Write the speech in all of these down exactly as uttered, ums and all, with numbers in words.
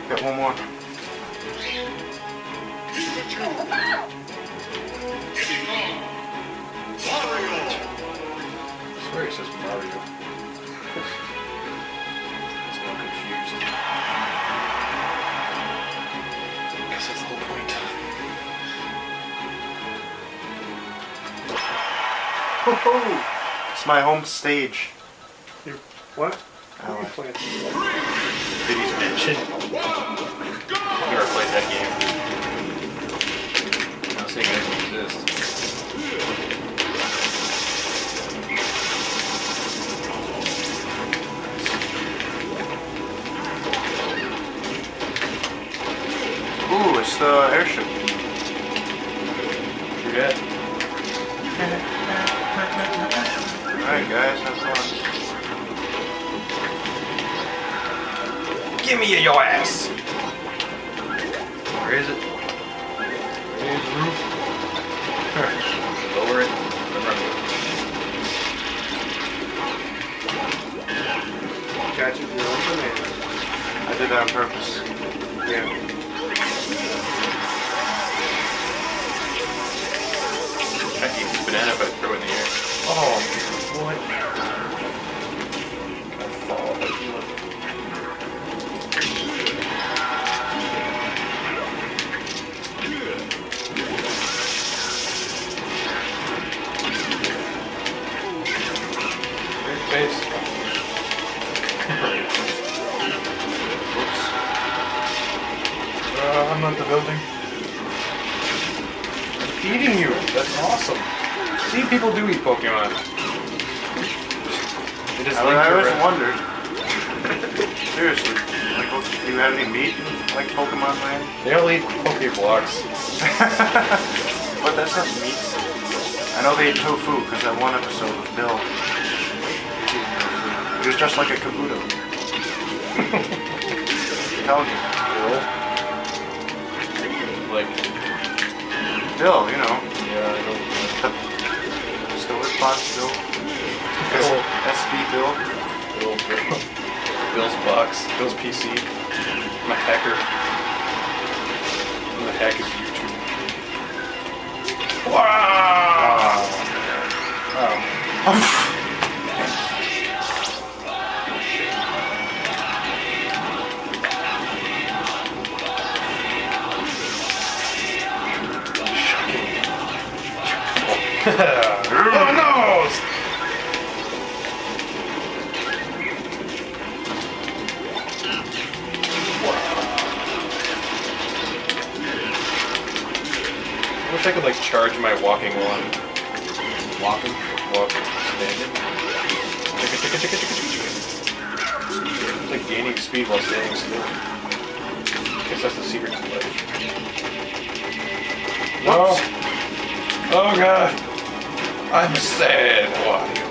Get one more. Mario! I swear it says Mario. It's not confused. I guess that's the whole point. Ho-ho! It's my home stage. You, what? Oh, What are you playing? Diddy's Mansion. I've never played that game. I'm not saying it doesn't exist. Ooh, it's the airship. Forget. Alright guys, have fun. Give me your ass! Where is it? Where's the roof? Lower it. Catch it, your own banana. I did that on purpose. Yeah. I can eat this banana if I throw it in the air. Oh, what? I fall. Great face. Oops. Uh, I'm not the building. I'm feeding you. That's awesome. See, people do eat Pokemon. They just I, link I your always red- wondered. Seriously, like, do you have any meat in, like Pokemon Land? They all eat Pokeblocks. But that's not meat. I know they ate tofu because that one episode with Bill. He was just like a Kabuto. I'm telling you. Like, Bill, you know. yeah, I don't. The Storage Box Bill. Bill. S B Bill. Bill, Bill. Bill's box. Bill's P C. I'm a hacker. I'm the hack of YouTube. Wow! Oh. Oh no! I wish I could like charge my walking one. Walking? Walking. Standing. Chicka chicka chicka chicka chicka chicka. It's like gaining speed while standing still. I guess that's the secret to life. No! Oh god! I'm sad, Wario.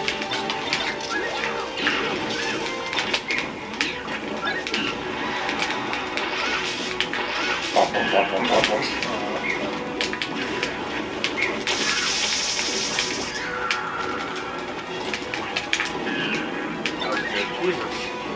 Bum, bum, bum, bum, bum, bum. That was good. Jesus.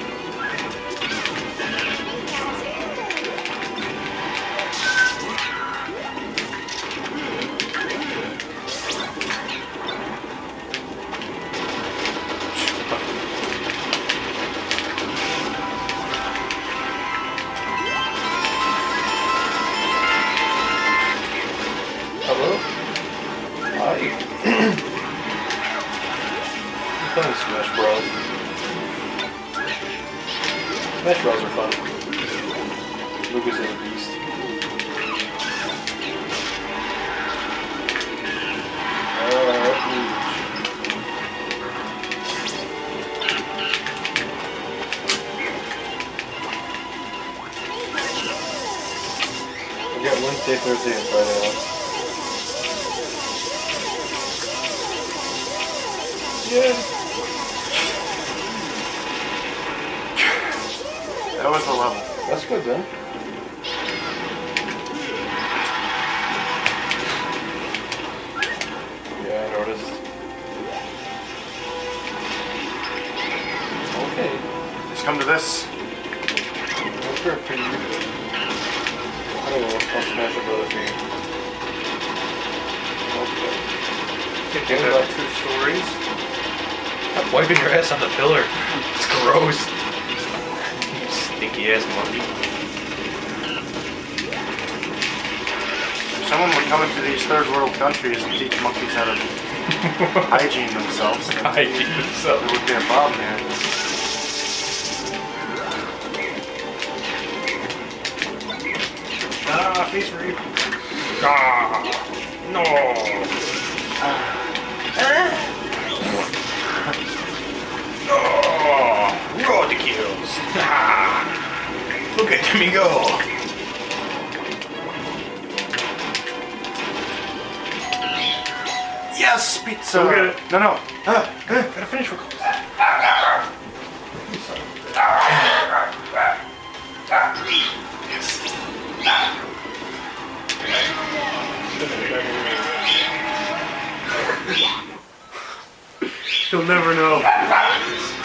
Hello? Hi. I'm playing Smash Bros. Smash Bros are fun. Lucas is a beast. Alright, we got Wednesday, Thursday, and Friday off. Yeah. That was the level. That's good then. Yeah, I noticed. Okay. Just come to this. Nope. for a pretty good. I don't know what's called Smash Bros. Game. Okay. Can't do that two stories. Stop wiping your ass on the pillar. It's gross. You stinky ass monkey. Someone would come into these third world countries and teach monkeys how to hygiene themselves. Then Hygiene themselves. There would be a problem here. Ah, face rape. Ah, no. Oh, roll the kills. Ah, look at me go. Yes, pizza! Go get it. No, no. Uh, uh. Gotta finish real quick. You'll never know.